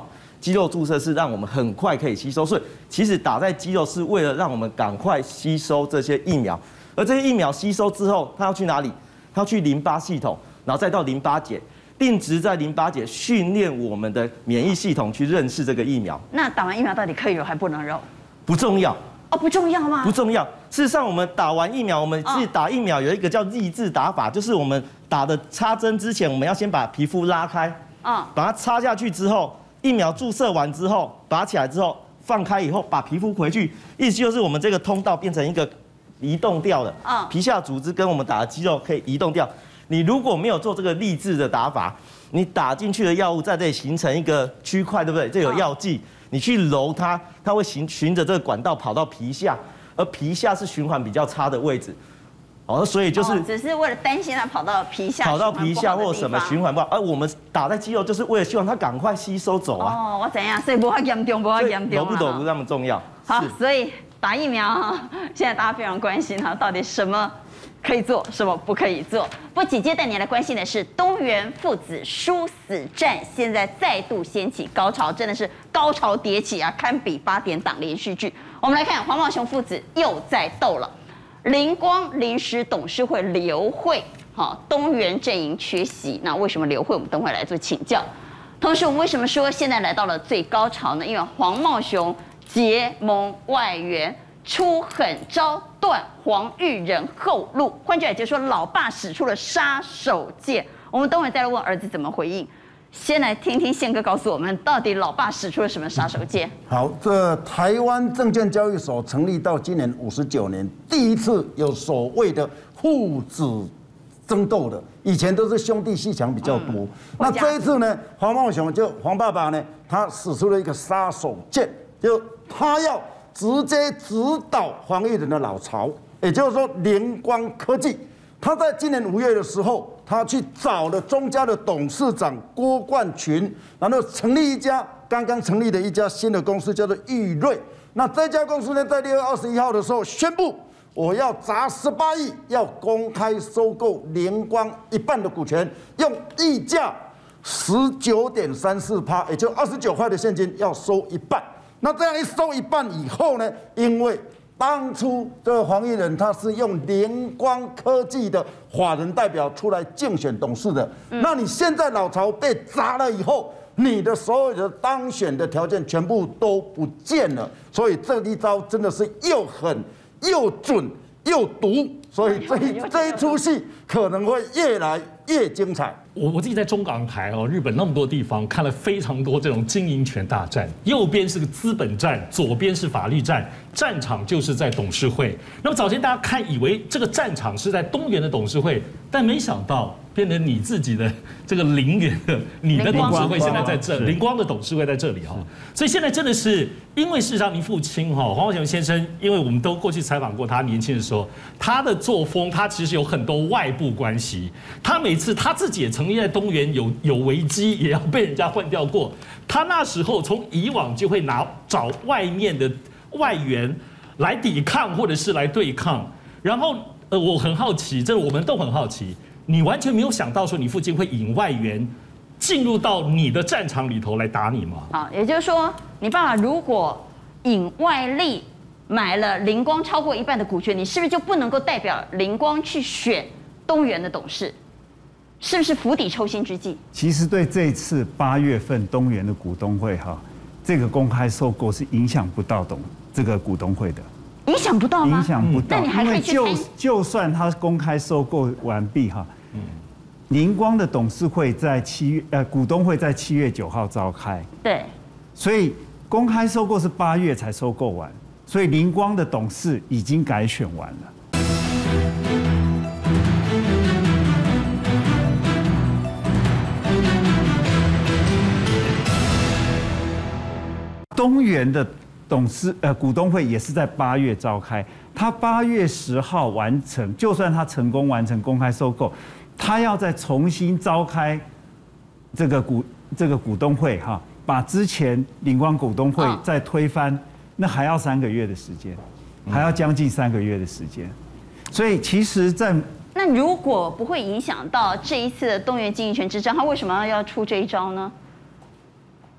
肌肉注射是让我们很快可以吸收，所以其实打在肌肉是为了让我们赶快吸收这些疫苗，而这些疫苗吸收之后，它要去哪里？它要去淋巴系统，然后再到淋巴结，定植在淋巴结，训练我们的免疫系统去认识这个疫苗。 那打完疫苗到底可以揉还不能揉？ 不重要。 哦，不重要吗？ 不重要。事实上，我们打完疫苗，我们自己打疫苗有一个叫抑制打法，就是我们打的插针之前，我们要先把皮肤拉开，啊，把它插下去之后，疫苗注射完之后，拔起来之后放开以后，把皮肤回去，意思就是我们这个通道变成一个移动掉的，啊，皮下组织跟我们打的肌肉可以移动掉。你如果没有做这个抑制的打法，你打进去的药物在这里形成一个区块，对不对？这有药剂。你去揉它，它会循循着这个管道跑到皮下，而皮下是循环比较差的位置，哦，所以就是、哦、 只是为了担心它跑到皮下， 跑到皮下或什么循环不好，而我们打在肌肉就是为了希望它赶快吸收走啊。 哦，我怎样？所以不会严重，不会严重。 懂不懂不那么重要。 好，所以打疫苗哈，现在大家非常关心哈，到底什么可以做，什么不可以做？不紧接带你来关心的是东元父子殊死战，现在再度掀起高潮，真的是高潮迭起啊，堪比八点档连续剧。我们来看黄茂雄父子又在斗了，灵光临时董事会流会，好，东元阵营缺席，那为什么流会？我们等会来做请教。同时，我们为什么说现在来到了最高潮呢？因为黄茂雄结盟外援。出狠招断黄裕仁后路，换句话就说，老爸使出了杀手锏。我们等会再来问儿子怎么回应。先来听听宪哥告诉我们，到底老爸使出了什么杀手锏？ 好，这台湾证券交易所成立到今年五十九年，第一次有所谓的父子争斗的，以前都是兄弟阋墙比较多。嗯、那这一次呢，黄茂雄就黄爸爸呢，他使出了一个杀手锏，就他要。直接指导黄裕仁的老巢，也就是说灵光科技，他在今年五月的时候，他去找了中嘉的董事长郭冠群，然后成立一家刚刚成立的一家新的公司，叫做裕瑞。那这家公司呢，在六月二十一号的时候宣布，我要砸十八亿，要公开收购灵光一半的股权，用溢价十九点三四趴，也就二十九块的现金要收一半。那这样一收一半以后呢？因为当初这个黄裕仁他是用灵光科技的法人代表出来竞选董事的，嗯、那你现在老巢被砸了以后，你的所有的当选的条件全部都不见了，所以这一招真的是又狠又准又毒，所以这一这一出戏可能会越来越精彩。 我我自己在中港台哦，日本那么多地方看了非常多这种经营权大战，右边是个资本战，左边是法律战，战场就是在董事会。那么早前大家看以为这个战场是在东元的董事会，但没想到变成你自己的这个灵元的你的董事会现在在这，灵光的董事会在这里哈。所以现在真的是因为事实上您父亲哈黄茂雄先生，因为我们都过去采访过他年轻的时候，他的作风他其实有很多外部关系，他每次他自己也曾经在东元有有危机，也要被人家换掉过。他那时候从以往就会拿找外面的外援来抵抗或者是来对抗。然后呃，我很好奇，这我们都很好奇，你完全没有想到说你父亲会引外援进入到你的战场里头来打你吗？ 好，也就是说，你爸爸如果引外力买了灵光超过一半的股权，你是不是就不能够代表灵光去选东元的董事？是不是釜底抽薪之计？ 其实对这次八月份东元的股东会哈，这个公开收购是影响不到董这个股东会的， 影响不到吗？ 影响不到， 那你还可以去因为就就算他公开收购完毕哈，灵光的董事会在七月呃股东会在七月九号召开， 对， 所以公开收购是八月才收购完，所以灵光的董事已经改选完了。东元的董事呃股东会也是在八月召开，他八月十号完成，就算他成功完成公开收购，他要再重新召开这个股这个股东会哈，把之前灵光股东会再推翻，那还要三个月的时间，还要将近三个月的时间，所以其实在那如果不会影响到这一次的东元经营权之争，他为什么要出这一招呢？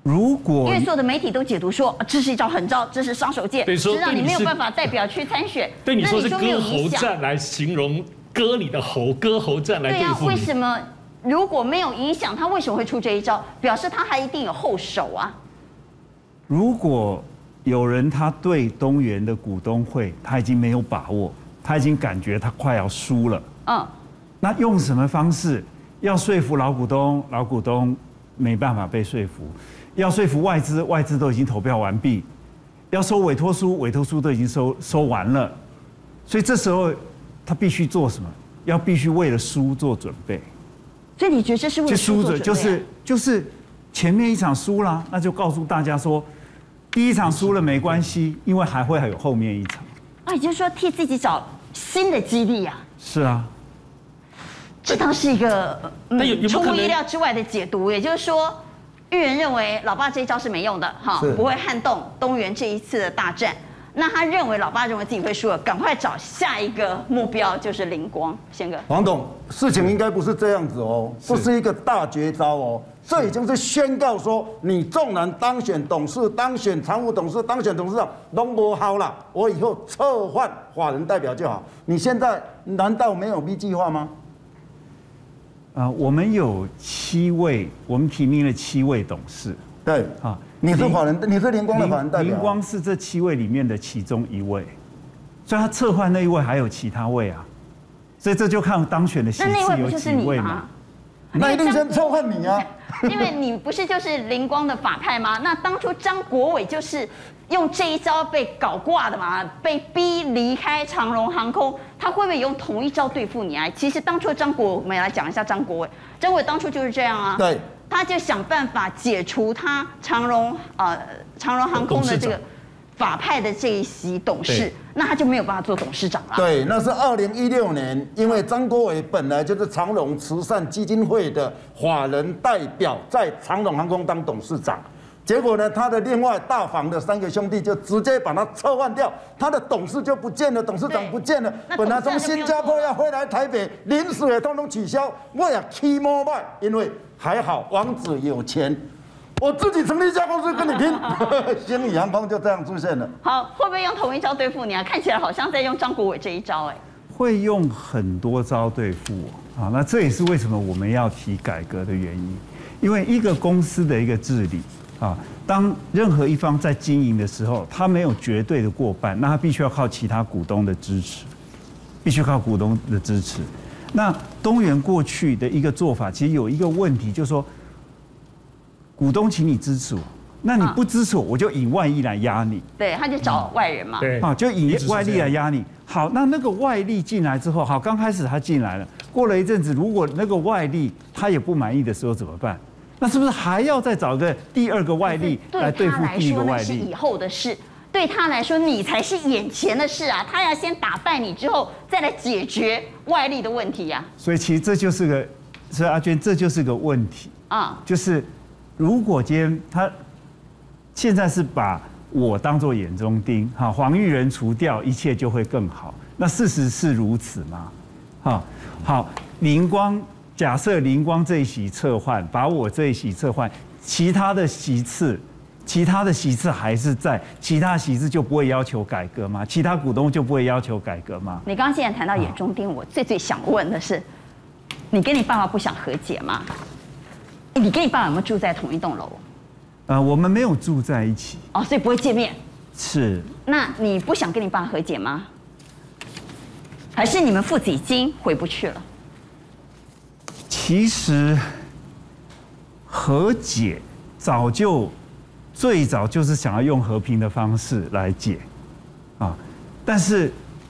如果因为所有的媒体都解读说这是一招狠招，这是杀手锏，是让你没有办法代表去参选。 对你说是那你割喉战来形容割你的喉，割喉战来对付你。 对啊，为什么如果没有影响，他为什么会出这一招？表示他还一定有后手啊。 如果有人他对东元的股东会他已经没有把握，他已经感觉他快要输了，嗯，那用什么方式要说服老股东？老股东没办法被说服。要说服外资，外资都已经投票完毕；要收委托书，委托书都已经收收完了。所以这时候他必须做什么？要必须为了输做准备。 所以你觉得这是为了输做准备？ 就是就是前面一场输了，那就告诉大家说，第一场输了没关系，因为还会还有后面一场。 啊，也就是说替自己找新的基地啊。 是啊。 这当是一个嗯出乎意料之外的解读，也就是说。裕仁认为老爸这一招是没用的，哈，不会撼动东元这一次的大战。那他认为老爸认为自己会输了，赶快找下一个目标，就是灵光。宪哥， 黄董，事情应该不是这样子哦，这是一个大绝招哦，这已经是宣告说你纵然当选董事、当选常务董事、当选董事长都不好了，我以后撤换法人代表就好。你现在难道没有 B 计划吗？ 啊，我们有七位，我们提名了七位董事。 对啊，你是法人，你是灵光的法人代表。 灵光是这七位里面的其中一位，所以他撤换那一位还有其他位啊，所以这就看当选的席次有几位嘛。 那一定先撤换你啊， 因为你不是就是灵光的法派吗？那当初张国伟就是用这一招被搞挂的嘛，被逼离开长荣航空，他会不会用同一招对付你啊？其实当初张国伟，我们来讲一下张国伟，张国伟当初就是这样啊， 对， 他就想办法解除他长荣呃长荣航空的这个法派的这一席董事，那他就没有办法做董事长了。 对，那是二零一六年，因为张国伟本来就是长荣慈善基金会的法人代表，在长荣航空当董事长。结果呢，他的另外大房的三个兄弟就直接把他撤换掉，他的董事就不见了，董事长不见了。本来从新加坡要回来台北，临时也通通取消。我也起摸卖，因为还好王子有钱，我自己成立一家公司跟你拼。星宇航空就这样出现了。 好，会不会用同一招对付你啊？看起来好像在用张国伟这一招，哎， 会用很多招对付我啊。那这也是为什么我们要提改革的原因，因为一个公司的一个治理。啊，当任何一方在经营的时候，他没有绝对的过半，那他必须要靠其他股东的支持，必须靠股东的支持。那东元过去的一个做法，其实有一个问题，就是说，股东请你支持我，那你不支持我，我就以外力来压你。 对，他就找外人嘛。 对，啊，就以外力来压你。好，那那个外力进来之后，好，刚开始他进来了，过了一阵子，如果那个外力他也不满意的时候怎么办？那是不是还要再找个第二个外力来对付第一个外力？ 对他来说那是以后的事，对他来说你才是眼前的事啊！他要先打败你之后，再来解决外力的问题呀、啊。 所以其实这就是个，所以阿娟这就是个问题啊，就是如果今天他现在是把我当作眼中钉，哈，黄裕仁除掉，一切就会更好。那事实是如此吗？哈，好，灵光。假设灵光这一席撤换，把我这一席撤换，其他的席次，其他的席次还是在，其他席次就不会要求改革吗？其他股东就不会要求改革吗？ 你刚刚既然谈到眼中钉，我最最想问的是，你跟你爸爸不想和解吗？你跟你爸爸有没有住在同一栋楼？ 呃，我们没有住在一起。 哦，所以不会见面。 是。 那你不想跟你爸和解吗？还是你们父子已经回不去了？ 其实和解早就最早就是想要用和平的方式来解啊，但是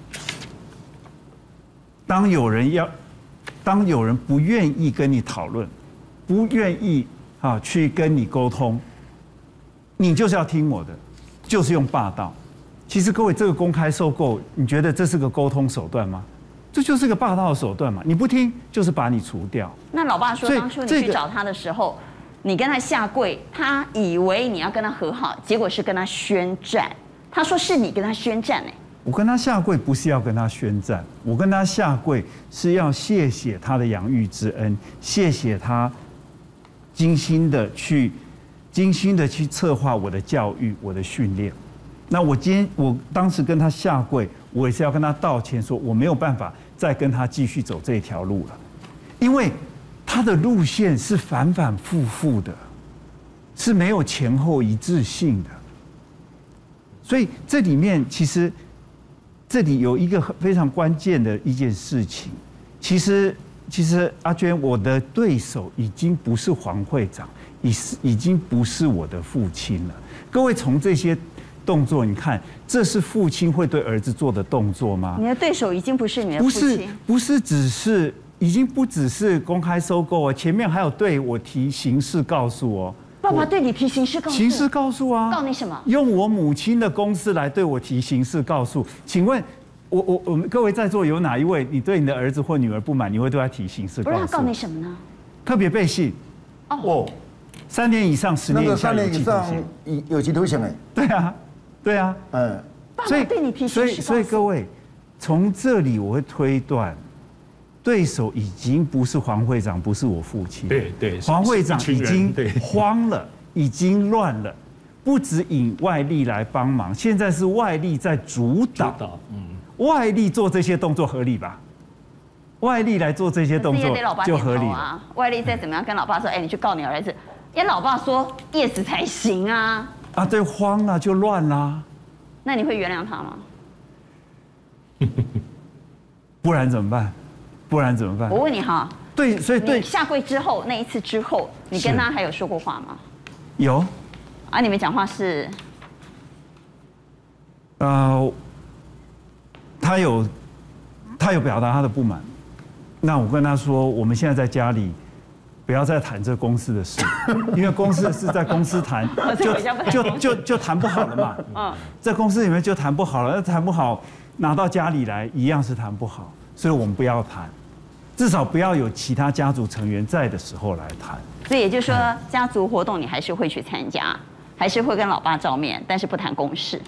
当有人要，当有人不愿意跟你讨论，不愿意啊去跟你沟通，你就是要听我的，就是用霸道。其实各位，这个公开收购，你觉得这是个沟通手段吗？这就是个霸道的手段嘛！你不听，就是把你除掉。 那老爸说，当初你去找他的时候，你跟他下跪，他以为你要跟他和好，结果是跟他宣战。他说是你跟他宣战哎。 我跟他下跪不是要跟他宣战，我跟他下跪是要谢谢他的养育之恩，谢谢他精心的去精心的去策划我的教育、我的训练。那我今天我当时跟他下跪，我也是要跟他道歉，说我没有办法再跟他继续走这条路了，因为他的路线是反反复复的，是没有前后一致性的。所以这里面其实这里有一个非常关键的一件事情，其实其实阿娟，我的对手已经不是黄会长，已是已经不是我的父亲了。各位从这些动作，你看，这是父亲会对儿子做的动作吗？ 你的对手已经不是你的父亲， 不是，不是，只是已经不只是公开收购哦，前面还有对我提刑事告诉哦。 爸爸对你提刑事告诉？ 刑事告诉啊， 告你什么？ 用我母亲的公司来对我提刑事告诉。请问，我我我们各位在座有哪一位，你对你的儿子或女儿不满，你会对他提刑事告诉？ 不是他告你什么呢？ 特别背信。哦，三年以上，十年以下有期徒刑。 有期徒刑哎。 对啊。对啊， 嗯， 所以对你提所以所以各位，从这里我会推断，对手已经不是黄会长，不是我父亲， 对对， 黄会长已经慌了，已经乱了，不止引外力来帮忙，现在是外力在主导，嗯，外力做这些动作合理吧？外力来做这些动作就合理啊，外力再怎么样跟老爸说，哎，你去告你儿子，因为老爸说 yes 才行啊。 啊，对，慌了就乱啦。 那你会原谅他吗？ 不然怎么办？不然怎么办？ 我问你哈。 对，所以对下跪之后那一次之后，你跟他还有说过话吗？ 有。 啊，你们讲话是？ 呃，他有，他有表达他的不满。那我跟他说，我们现在在家里。不要再谈这公司的事，因为公司的事在公司谈，就就就就谈不好了嘛。嗯，在公司里面就谈不好了，那谈不好拿到家里来一样是谈不好，所以我们不要谈，至少不要有其他家族成员在的时候来谈。 所以也就是说，家族活动你还是会去参加，还是会跟老爸照面，但是不谈公事。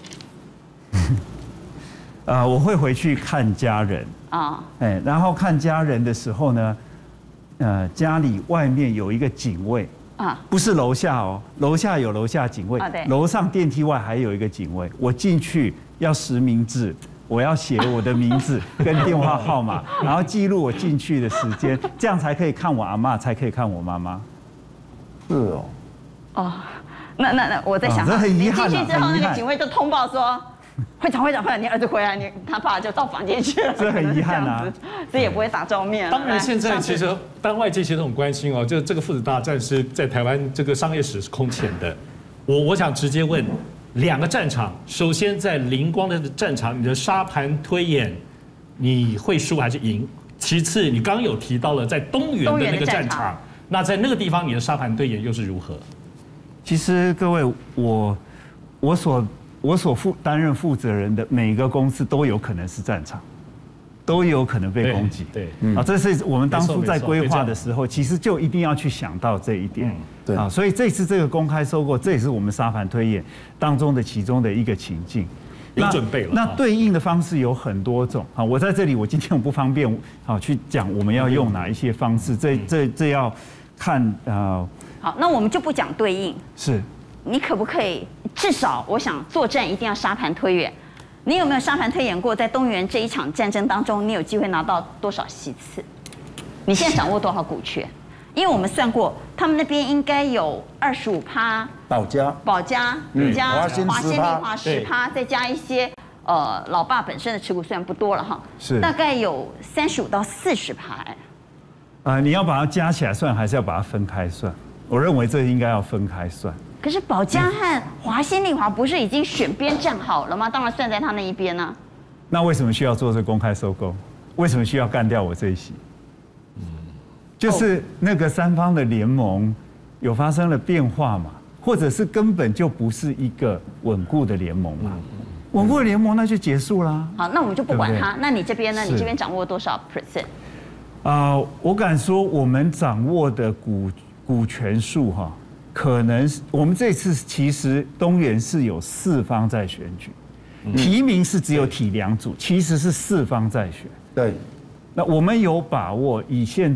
呃，我会回去看家人啊，哎，然后看家人的时候呢。呃，家里外面有一个警卫啊，不是楼下哦，楼下有楼下警卫，楼上电梯外还有一个警卫。我进去要实名制，我要写我的名字跟电话号码，然后记录我进去的时间，这样才可以看我阿嬷，才可以看我妈妈。 是哦， 哦，那那那我在想，你进去之后，那个警卫就通报说。会长，会长，会长，你儿子回来，你他爸就到房间去了， 这很遗憾啊， 这也不会打照面。 当然，现在其实单外界其实都很关心哦，就这个父子大战是在台湾这个商业史是空前的。我我想直接问两个战场，首先在灵光的战场，你的沙盘推演你会输还是赢？其次，你刚刚有提到了在东元的那个战场，那在那个地方你的沙盘推演又是如何？ 其实各位，我我所。我所负担任负责人的每个公司都有可能是战场，都有可能被攻击。对，啊，这是我们当初在规划的时候，其实就一定要去想到这一点。对啊，所以这次这个公开收购，这也是我们沙盘推演当中的其中的一个情境。 有准备了。 那对应的方式有很多种啊，我在这里我今天我不方便啊去讲我们要用哪一些方式，这这这要看呃。 好，那我们就不讲对应。 是。 你可不可以至少，我想作战一定要沙盘推演。你有没有沙盘推演过，在东元这一场战争当中，你有机会拿到多少席次？你现在掌握多少股权？因为我们算过，他们那边应该有二十五趴， 保家、 保家加华新丽华十趴，再加一些呃老爸本身的持股，虽然不多了哈，是大概有三十五到四十趴。哎， 啊，你要把它加起来算，还是要把它分开算？我认为这应该要分开算。 可是保家和华新丽华不是已经选边站好了吗？当然算在他那一边呢。 那为什么需要做这公开收购？为什么需要干掉我这一席？嗯，就是那个三方的联盟有发生了变化嘛，或者是根本就不是一个稳固的联盟嘛。稳固的联盟那就结束啦。 好，那我们就不管它。那你这边呢？你这边掌握多少 percent？ 啊，我敢说我们掌握的股股权数哈。可能我们这次其实东元是有四方在选举，提名是只有提两组，其实是四方在选。 对， 那我们有把握以现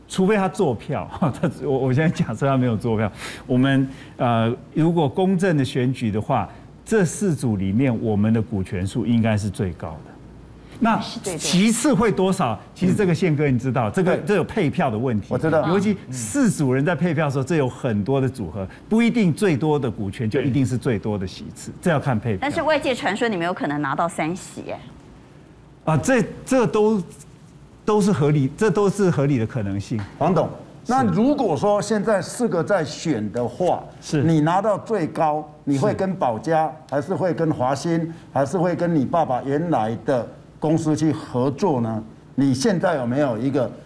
除非他做票，他我我现在假设他没有做票，我们呃如果公正的选举的话，这四组里面我们的股权数应该是最高的。那其次会多少？其实这个宪哥你知道，这个这有配票的问题， 我知道。 尤其四组人在配票的时候，这有很多的组合，不一定最多的股权就一定是最多的席次，这要看配票。 但是外界传说你们有可能拿到三席，哎。 啊，这这都都是合理，这都是合理的可能性。 黄董，那如果说现在四个在选的话， 是你拿到最高，你会跟保家，还是会跟华新，还是会跟你爸爸原来的公司去合作呢？你现在有没有一个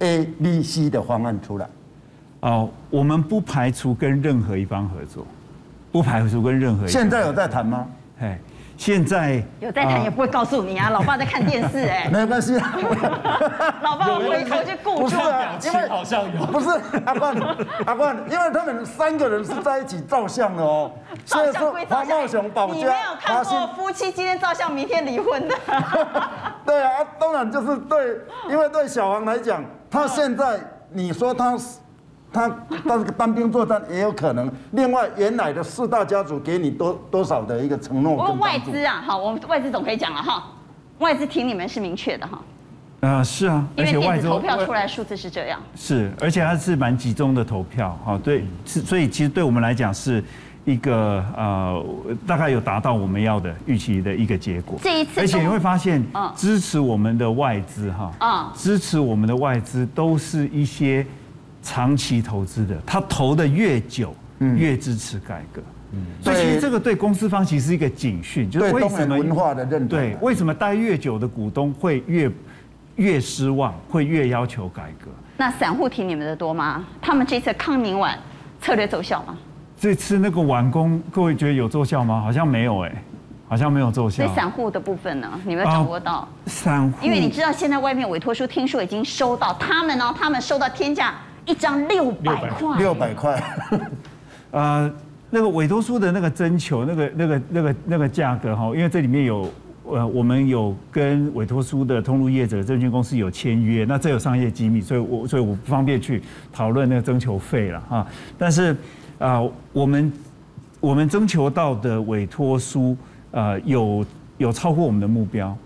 A、B、C 的方案出来？ 哦，我们不排除跟任何一方合作，不排除跟任何一方。 现在有在谈吗？ 哎，现在有在谈也不会告诉你啊，老爸在看电视哎。 没关系， 老爸回头去顾不是啊，因为好像有， 不是阿冠，阿冠，因为他们三个人是在一起照相的哦。 照相归照相， 黄茂雄、保家， 你没有看过夫妻今天照相，明天离婚的。 对啊，当然就是对，因为对小黄来讲，他现在你说他他他单兵作战也有可能。另外，原来的四大家族给你多多少的一个承诺？ 不过外资啊，好，我们外资总可以讲了哈，外资挺你们是明确的哈。 啊，是啊， 因为电子投票出来数字是这样。是， 而且它是蛮集中的投票，哈，对，是，所以其实对我们来讲是一个呃，大概有达到我们要的预期的一个结果。 这一次， 而且你会发现，支持我们的外资哈，啊，支持我们的外资都是一些长期投资的，他投的越久，越支持改革。所以其实这个对公司方其实是一个警讯，就是为什么文化的认同， 对，为什么待越久的股东会越越失望，会越要求改革？ 那散户挺你们的多吗？他们这次康宁碗策略奏效吗？ 这次那个完工，各位觉得有奏效吗？好像没有哎，好像没有奏效。 所以散户的部分呢，你们有掌握到？ 散户， 因为你知道现在外面委托书听说已经收到，他们呢，他们收到天价一张六百块， 六百块， 呃，那个委托书的那个征求，那个那个那个那个价格哈，因为这里面有呃，我们有跟委托书的通路业者、证券公司有签约，那这有商业机密，所以我所以我不方便去讨论那个征求费了哈，但是。啊、呃，我们我们征求到的委托书，呃，有有超过我们的目标。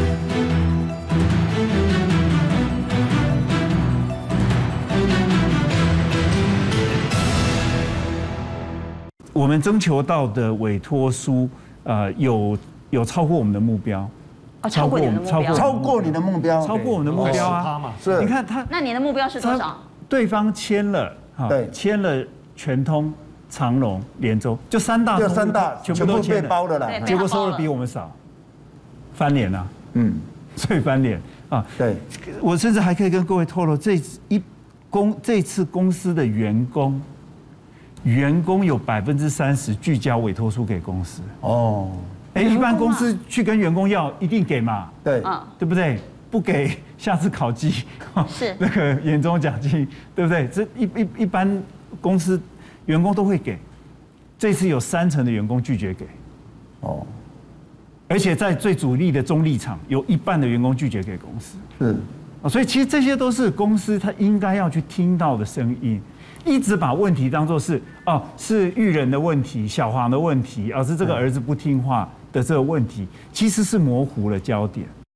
我们征求到的委托书，呃，有有超过我们的目标。 哦，超过你的目标， 超过你的目标， 超过我们的目标啊！ 是， 你看他， 那你的目标是多少？ 对方签了， 对， 签了。全通、长荣、联州，就三大， 就三大全部都被包了啦， 结果收的比我们少，翻脸啊，嗯，所以翻脸啊。 对， 我甚至还可以跟各位透露，这一公这次公司的员工，员工有百分之三十拒交委托书给公司。哦，哎，一般公司去跟员工要，一定给嘛， 对， 对不对？不给，下次考绩是那个年终奖金，对不对？这一一一般。公司员工都会给，这次有三成的员工拒绝给，哦，而且在最主力的中立场，有一半的员工拒绝给公司， 是， 啊，所以其实这些都是公司他应该要去听到的声音，一直把问题当作是哦是育人的问题、小黄的问题，而是这个儿子不听话的这个问题，其实是模糊了焦点。